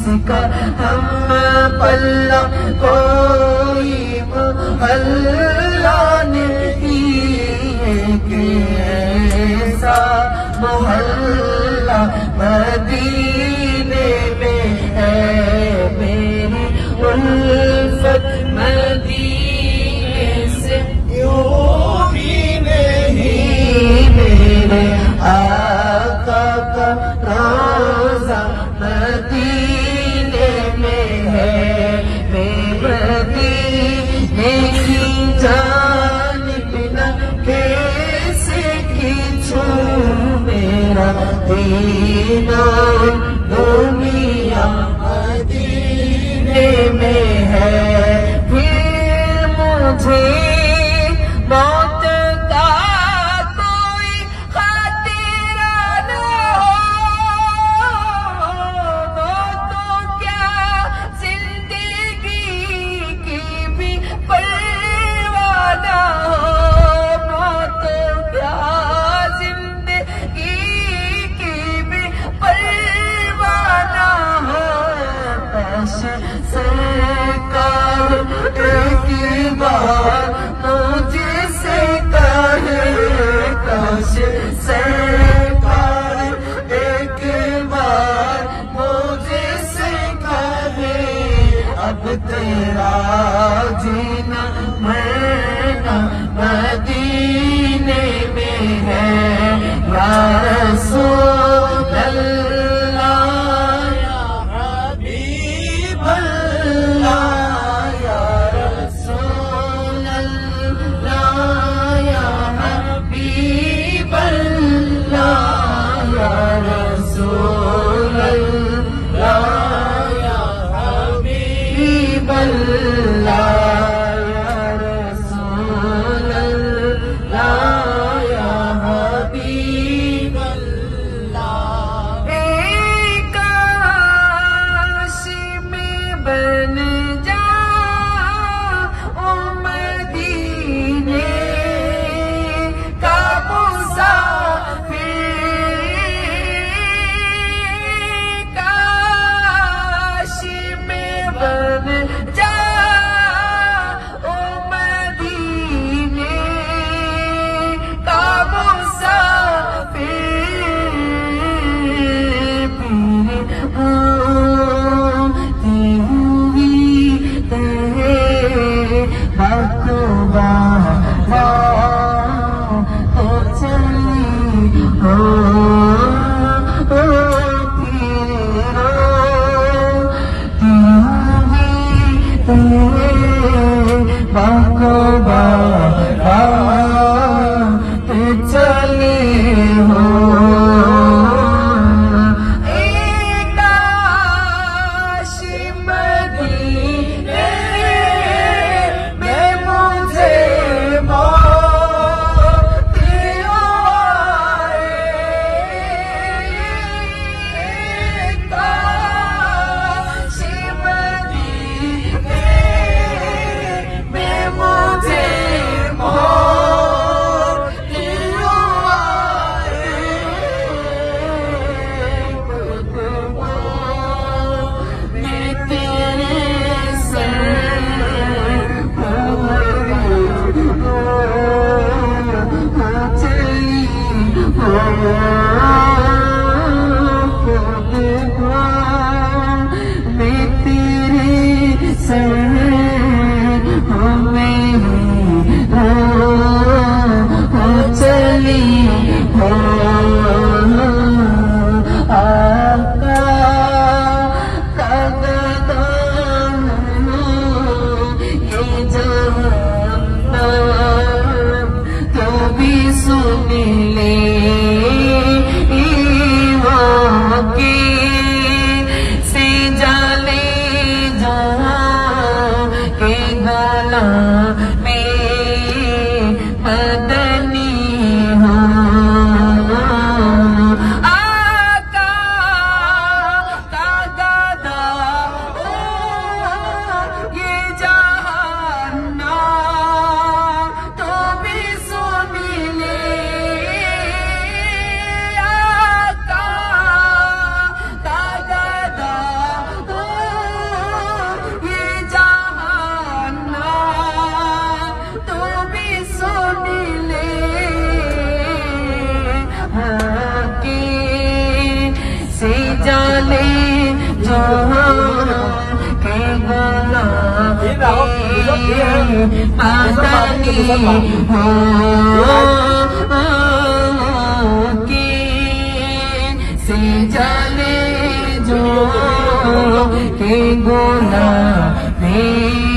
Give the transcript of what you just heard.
जिसका हम पल्ला कोई मोहल्ला नहीं है कि ऐसा मोहल्ला मदीने में है। मेरी उल्फत मदीने से यूं भी नहीं। मेरे आका का रोज़ा मदीने में है। मैं मदीने की जानिब न कैसे खींचूं। मेरा दीन और दुनिया मदीने में है। फिर मुझे मौत का कोई खतरा न हो, तो क्या जिंदगी की भी परवाह न हो। तो क्या जिंदगी की भी परवाह न हो। बस सरकार एक बार मुझसे कहे, काश सरकार एक बार मुझसे कहे, अब तेरा जीना मरना मदीने में है। या रसूल अल्लाह या हबीब अल्लाह, या रसूल अल्लाह या हबीब अल्लाह, या रसूल अल्लाह या हबीब अल्लाह, या रसूल अल्लाह या जाने जो के गोला पातानी हो के से जाने जो के गोला